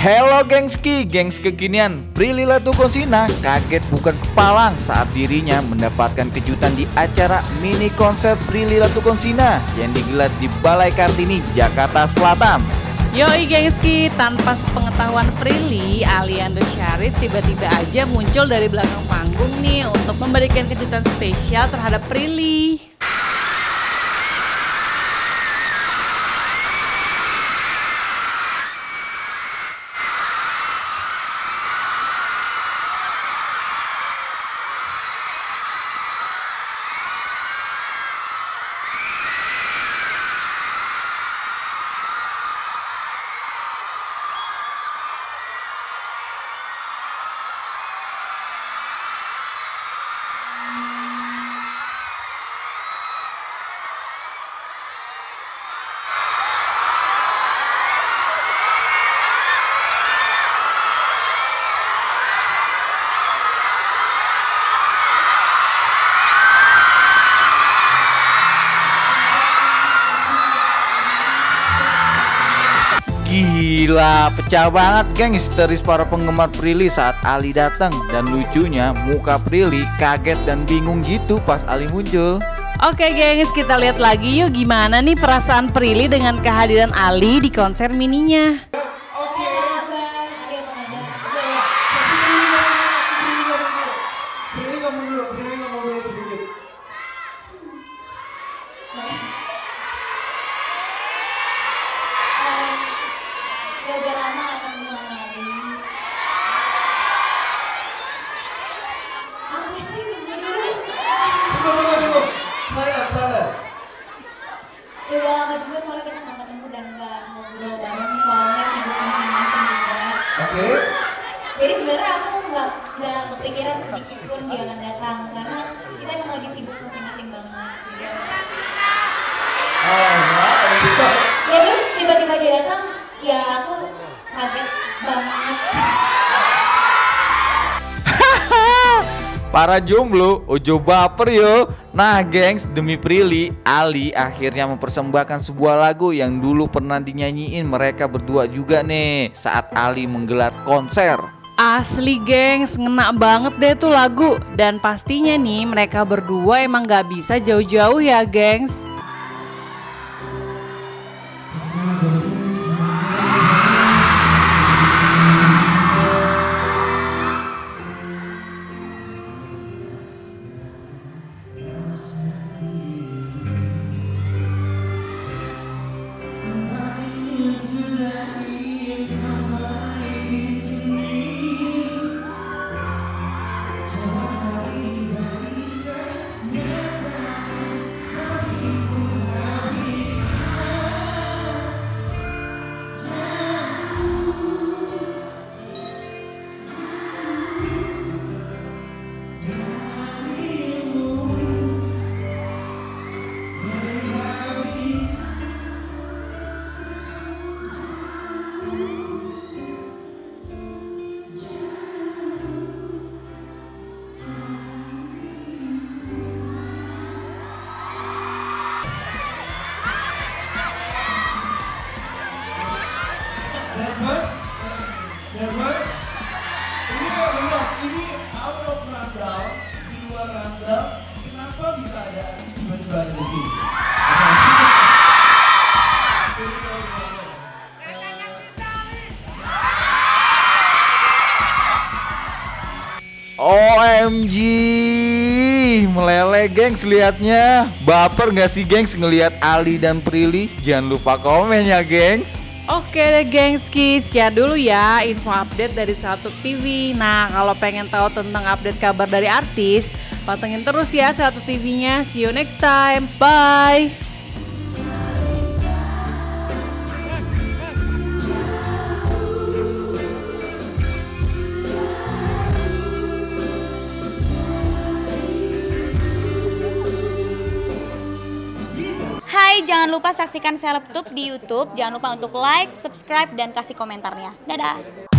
Hello gengski, gengs kekinian. Prilly Latuconsina kaget bukan kepalang saat dirinya mendapatkan kejutan di acara mini konser Prilly Latuconsina yang digelar di Balai Kartini, Jakarta Selatan. Yoi gengski, tanpa sepengetahuan Prilly, Aliando Syarif tiba-tiba aja muncul dari belakang panggung nih untuk memberikan kejutan spesial terhadap Prilly. Gila, pecah banget geng histeris para penggemar Prilly saat Ali datang. Dan lucunya muka Prilly kaget dan bingung gitu pas Ali muncul. Oke gengs, kita lihat lagi yuk gimana nih perasaan Prilly dengan kehadiran Ali di konser mininya. Udah lama akan mengalami. Apa sih menurut? Tunggu. Saya. Udah lama juga soalnya kita nggak ketemu dan nggak ngobrol bareng soalnya sibuk masing-masing juga. Oke. Jadi sebenarnya aku nggak kepikiran sedikit pun dia akan datang karena kita emang lagi sibuk masing-masing banget. Ya terus tiba-tiba dia datang, ya aku kaget banget. Para jomblo, ojo baper yo. Nah gengs, demi Prilly, Ali akhirnya mempersembahkan sebuah lagu yang dulu pernah dinyanyiin mereka berdua juga nih saat Ali menggelar konser. Asli gengs, ngena banget deh tuh lagu. Dan pastinya nih mereka berdua emang gak bisa jauh-jauh ya gengs. Nervous? Ini benar, ini out of rundown, di luar rundown. Kenapa bisa ada tiba-tiba ada di sini? OMG, meleleh gengs liatnya. Baper gak sih gengs ngelihat Ali dan Prilly? Jangan lupa komen ya gengs. Oke deh gengski, sekian dulu ya info update dari Celebtube TV. Nah kalau pengen tahu tentang update kabar dari artis, pantengin terus ya Celebtube TV-nya. See you next time, bye. Hai, jangan lupa saksikan Celebtube di YouTube. Jangan lupa untuk like, subscribe, dan kasih komentarnya. Dadah!